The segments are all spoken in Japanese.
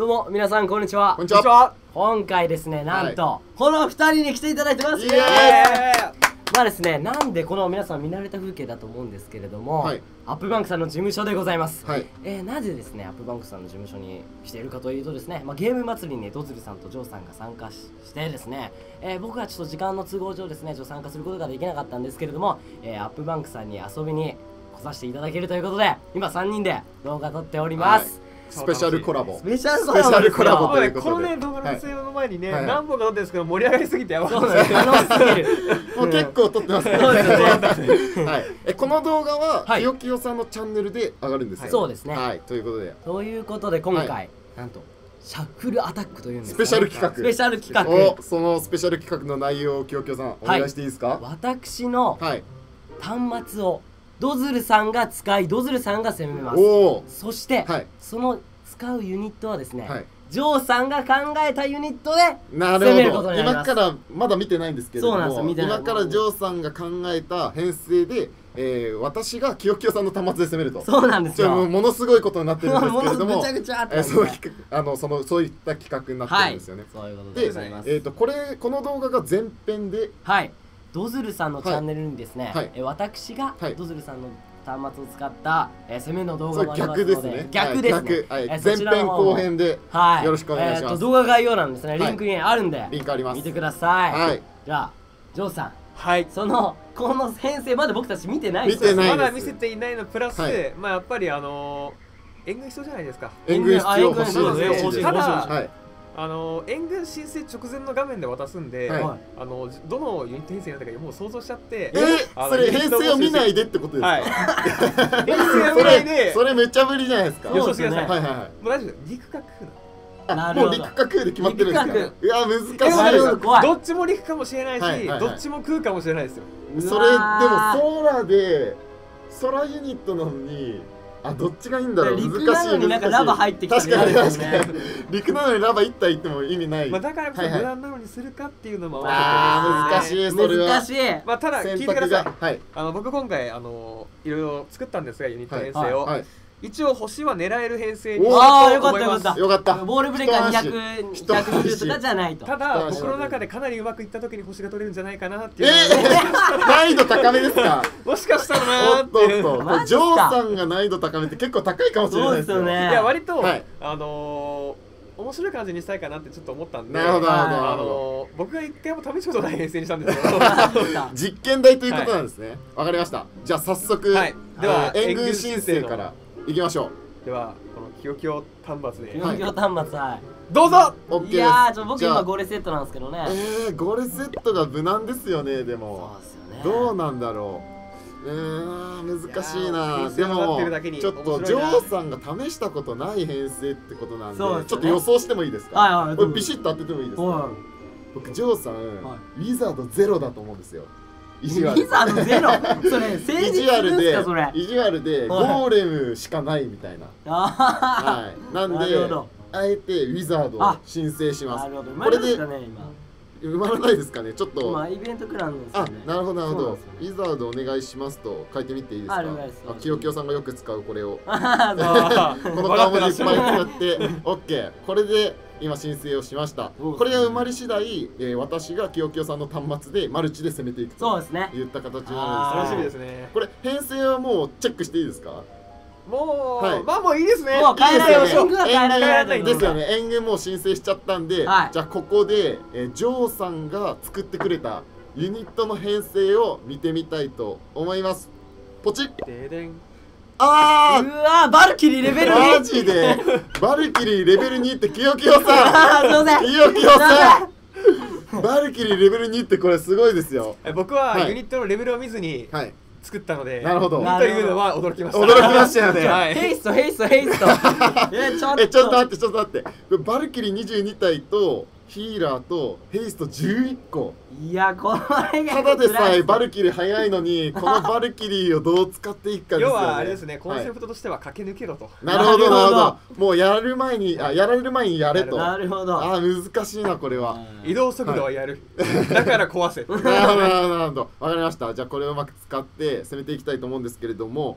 どうも皆さんこんにちは。 こんにちは。 今回ですね、なんと、この2人に来ていただいてます。 イエーイ。 まあですね、なんでこの皆さん見慣れた風景だと思うんですけれども、アップバンクさんの事務所でございます。なぜですね、アップバンクさんの事務所に来ているかというとですね、ゲーム祭りにドズルさんとジョーさんが参加してですね、僕はちょっと時間の都合上ですね、参加することができなかったんですけれども、アップバンクさんに遊びに来させていただけるということで、今3人で動画撮っております。 スペシャルコラボ。 スペシャルコラボということで、 このね動画の撮影の前にね、何本か撮ってるんですけど盛り上がりすぎてやばい。 そうなんです。楽しすぎる。 もう結構撮ってますね。 そうですね。 はい。この動画はきよきよさんのチャンネルで上がるんですよ。 そうですね。 はい。ということで。 ということで今回なんとシャッフルアタックというんです。 スペシャル企画。 スペシャル企画。 そのスペシャル企画の内容をきよきよさんお願いしていいですか。 私の端末をドズルさんが使い、ドズルさんが攻めます。そしてその使うユニットはですね、ジョーさんが考えたユニットで攻めることになります。 今からまだ見てないんですけれども、今からジョーさんが考えた編成で、私がきよきよさんの端末で攻めると。 そうなんですよ。 ものすごいことになってるんですけれども、 ぐちゃぐちゃってそういった企画になってるんですよね。 そういうことでございます。 この動画が前編で、 ドズルさんのチャンネルにですね、私がドズルさんの端末を使った攻めの動画もありますので、逆ですね。 前編後編でよろしくお願いします。 動画概要欄ですね、リンクにあるんでリンクあります。 見てください。じゃあジョーさん、この編成まで僕たち見てないです。 まだ見せていないのプラス、まあやっぱり援軍必要じゃないですか。 援軍必要欲しいです。 ただ援軍申請直前の画面で渡すんで、どのユニット編成になったかもう想像しちゃって、 それ編成を見ないでってことですか。 編成を見ないで、 それめっちゃぶりじゃないですか。 予想してください。もう大丈夫、陸か空だ。 もう陸か空で決まってるんですか。いや難しい。 どっちも陸かもしれないし、どっちも空かもしれないですよ。 それでも空で空ユニットなのに。どっちがいいんだろう。 陸なのになんかラバ入ってきた。 確かに陸なのにラバ1体いっても意味ない。 だからこそ無難なのにするかっていうのも難しい。それは難しい。 ただ聞いてください。僕今回いろいろ作ったんですが、ユニット編成を一応星は狙える編成によかったよかった。 よかった。 ボールブレーカー220とかじゃないと。 ただ僕の中でかなりうまくいった時に星が取れるんじゃないかなっていう。 難易度高めですか。 もしかしたらなーって。 ジョーさんが難易度高めって結構高いかもしれないですよね。 いや割と面白い感じにしたいかなってちょっと思ったんで、僕が一回も試したことない編成にしたんですけど、 実験台ということなんですね。わかりました。じゃあ早速では援軍申請からいきましょう。 ではこのきよきよ端末で。 きよきよ端末どうぞ。 いや僕今5レセットなんですけどね。 5レセットが無難ですよね。でもどうなんだろう。難しいな。でもちょっとジョーさんが試したことない編成ってことなんで、ちょっと予想してもいいですか。これビシッと当ててもいいですか。僕ジョーさんウィザードゼロだと思いますよ。 ウィザードゼロ。それ意地悪でゴーレムしかないみたいな。なんであえてウィザードを申請します。これで埋まらないですかね。ちょっとイベントクランですね。 なるほどなるほど。ウィザードお願いしますと書いてみていいですか。きよきよさんがよく使うこれをこの顔文字いっぱい使って OK。これで今申請をしました。これが埋まり次第私がきよきよさんの端末でマルチで攻めていくといった形になるんです。 楽しみですね。 これ編成はもうチェックしていいですか。 もうまあもういいですね。 もう変えられないですよね。援軍もう申請しちゃったんで、じゃあここでジョーさんが作ってくれたユニットの編成を見てみたいと思います。ポチッ。 うわバルキリーレベル2。 マジでバルキリーレベル2ってきよきよさん。きよきよさん。バルキリーレベル2ってこれすごいですよ。 僕はユニットのレベルを見ずに作ったので、 なるほど。 というのは驚きました。 驚きましたよね。 ヘイストヘイストヘイスト。 ちょっと待ってちょっと待って。バルキリー22体とヒーラーとヘイスト11個。 いやこれがただでさえバルキリー早いのにこのバルキリーをどう使っていくかですよね。 要はあれですね、コンセプトとしては駆け抜けろと。 なるほどなるほど。もうやられる前にやれと。 なるほど。 難しいなこれは。 移動速度はやる。だから壊せ。 なるほどなるほど。わかりました。じゃあこれをうまく使って攻めていきたいと思うんですけれども、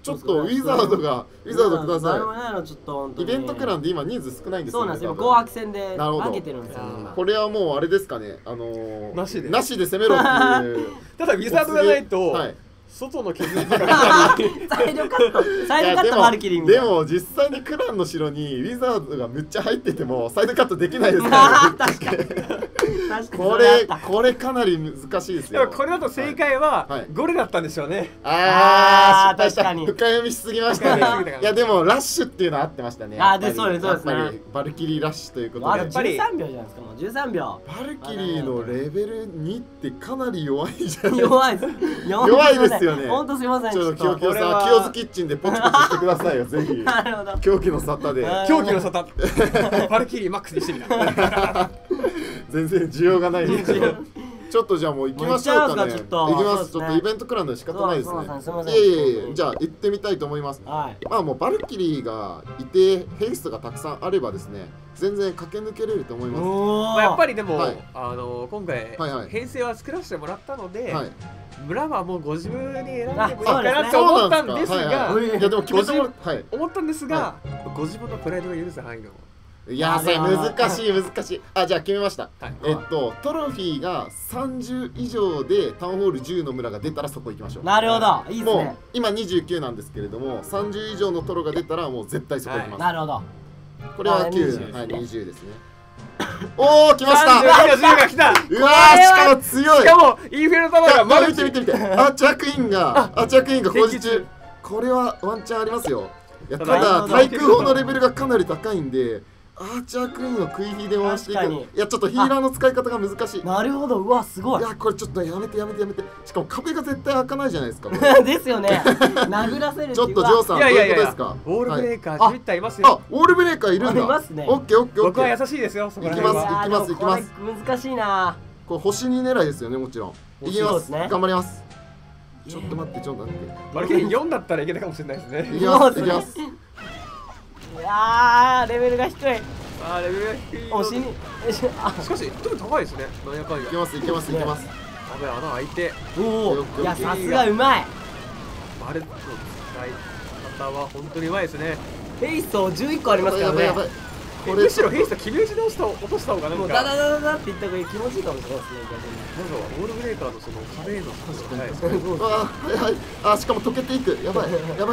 ちょっとウィザードください。 イベントクランで今人数少ないんですよね。 そうなんですよ。紅白戦で負けてるんですよ。 これはもうあれですかね。なしで攻めろっていう。 ただウィザードがないと。外の削りとかサイドカットバルキリーみたいな。 でも実際にクランの城にウィザードがむっちゃ入っててもサイドカットできないですからね。 確かにこれかなり難しいですよ。 これだと正解はゴレだったんでしょうね。 確かに深読みしすぎましたね。いやでもラッシュっていうのは合ってましたね。 そうですね。 バルキリーラッシュということで。 やっぱり13秒じゃないですか。もう13秒。 バルキリーのレベル2ってかなり弱いじゃないですか。 弱いですよね。 本当すみません。 ちょっと清さん、清津キッチンでポチポチしてくださいよ、ぜひ。 なるほど。 狂気の沙汰で。 狂気の沙汰。バルキリーマックスにしてみた。 全然需要がないですけど。ちょっとじゃあもう行きましょうかね。行きます。ちょっとイベントクランで仕方ないですね。じゃあ行ってみたいと思います。まあもうバルキリーがいてヘイストがたくさんあればですね、全然駆け抜けれると思います。 やっぱりでも今回編成は作らせてもらったので。村はもうご自分に選んでもいいかなって思ったんですが、思ったんですが、ご自分のプライドが許す範囲の。 いやそれ難しい。じゃあ決めました。トロフィーが30以上でタウンホール10の村が出たらそこ行きましょう。 なるほど、いいですね。 もう今29なんですけれども、30以上のトロが出たらもう絶対そこ行きます。 なるほど。 これは9、20ですね。おお来ました。 10が来た。 うわーしかも強い。 しかもインフェルタワーがまだ見て。アーチャークイーンが工事中。これはワンチャンありますよ。ただ対空砲のレベルがかなり高いんで。アーチャークイーンを食い火で回していく。いやちょっとヒーラーの使い方が難しい。 なるほど、うわすごい。 いやこれちょっとやめて。しかも壁が絶対開かないじゃないですか。 ですよね。殴らせる。 ちょっとジョーさんどういうことですか。 ウォールブレーカー11体いますよ。 ウォールブレーカーいるんだ。 いますね。 オッケー。 僕は優しいですよ。 行きます。 難しいな。 これ星2狙いですよね、もちろん。行きます。頑張ります。ちょっと待って。 バルキリー4だったらいけたかもしれないですね。 行きます。 いやレベルが低い。 レベルが低い。 押しに。 しかしちょっと高いですね。なんやかんや。 行きます。 やべ穴開いて。 いやさすがうまい。 バレットの使い方は本当にうまいですね。 ヘイスト11個ありますからね。 むしろヘイスト決め打ちで落とした方がなんか。 もうダダっていった方が気持ちいいかもしれないですね。 なんかウォールブレーカーのその壁への感じがないですね。 しかも溶けていく。やばい。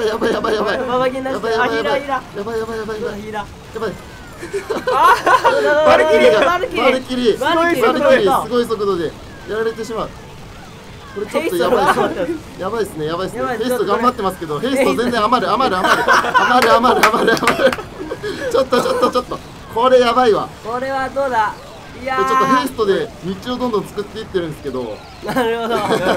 バルキリーすごい速度でやられてしまう。これちょっとやばいですね。ヘイスト頑張ってますけど、ヘイスト全然余る。ちょっとこれやばいわ。 これはどうだ。いやちょっとヘイストで道をどんどん作っていってるんですけど。 なるほど。もうこれ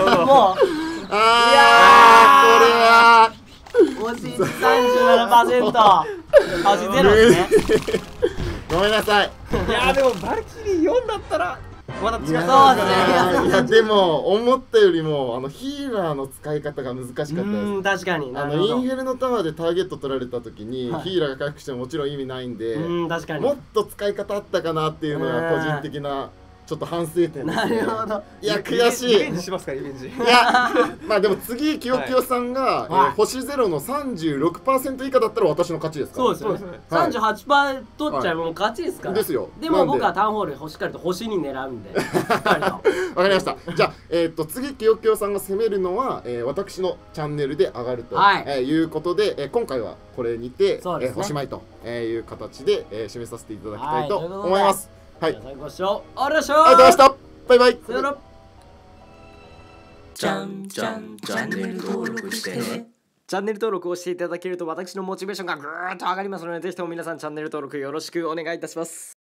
は惜しい。37%。味ゼロですね。 ごめんなさい。 いやでもバルキリー4だったらまだ違う。 そうですね。 いやでも思ったよりもヒーラーの使い方が難しかったです。 確かに。 インフェルノタワーでターゲット取られた時にヒーラーが回復してももちろん意味ないんで、 確かにもっと使い方あったかなっていうのが個人的なちょっと反省点ですね。 なるほど。 いや悔しい。 リベンジしますかリベンジ。 いやまあでも次きよきよさんが星ゼロの 36% 以下だったら私の勝ちですから。 そうですね。38% 取っちゃえばもう勝ちですから。 ですよ。 でも僕はタウンホールしっかりと星に狙うんで。わかりました。じゃあ次きよきよさんが攻めるのは私のチャンネルで上がるということで今回はこれにておしまいという形で締めさせていただきたいと思います。はい。 ご視聴ありがとうございました。バイバイ。 さよなら。 チャンネル登録してね。 チャンネル登録をしていただけると私のモチベーションがぐーっと上がりますので、ぜひとも皆さんチャンネル登録よろしくお願いいたします。